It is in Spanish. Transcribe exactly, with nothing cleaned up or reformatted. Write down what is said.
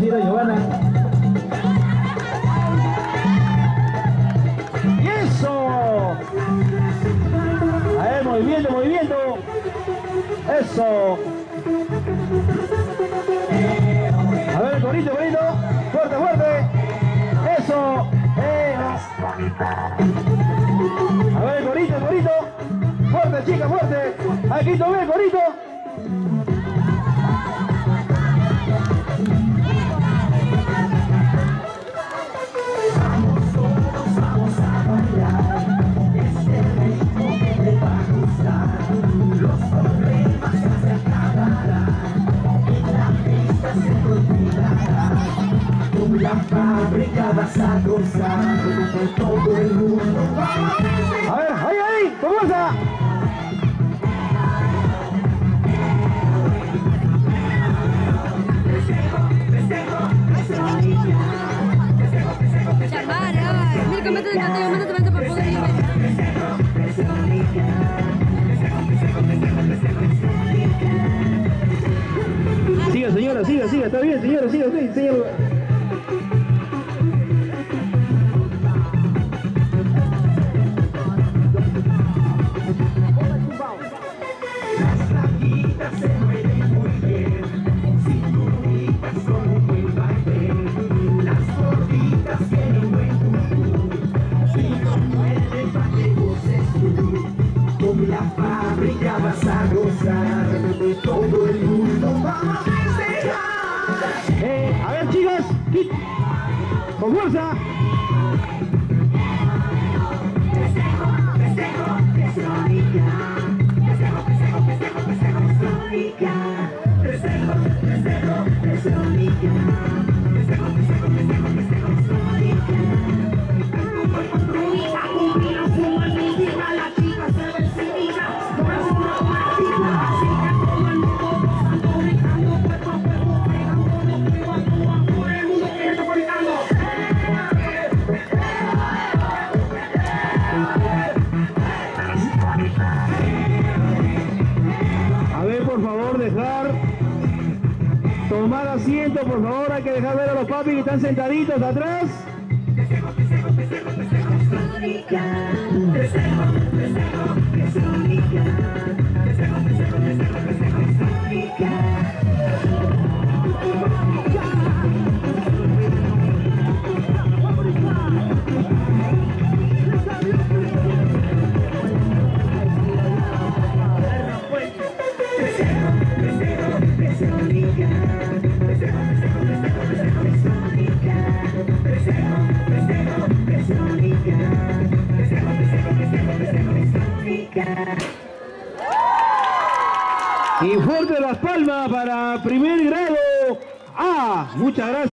compañera Giovanna. ¡Y eso! A ver, movimiento, movimiento. Eso. A ver, corito, corito. Fuerte, fuerte. Eso. Eh. A ver, corito, corito. Fuerte, chica, fuerte. Aquí tomé, corito. La fábrica vas a gozar por todo el mundo. A ver, ahí, ahí, con fuerza. Mira, métete, métete, métete, métete para poder irme. Siga, señora, siga, siga, está bien, señora, siga, siga, señora. Las vaquitas se mueven muy bien, cinturita con un buen baile. Las gorditas tienen buen tutú, y como el elefante goces tú. Con la fábrica vas a gozar, todo el mundo va a festejar. Eh, a ver, chicas, quit. Con fuerza. Festejo, festejo, festejo, festejo, festejo, festejo, festejo, festejo, festejo, festejo, festejo, festejo, festejo, festejo, festejo, A ver, por favor, dejar tomar asiento, por favor, hay que dejar ver a los papis que están sentaditos atrás. Y fuerte las palmas para primer grado A. Muchas gracias.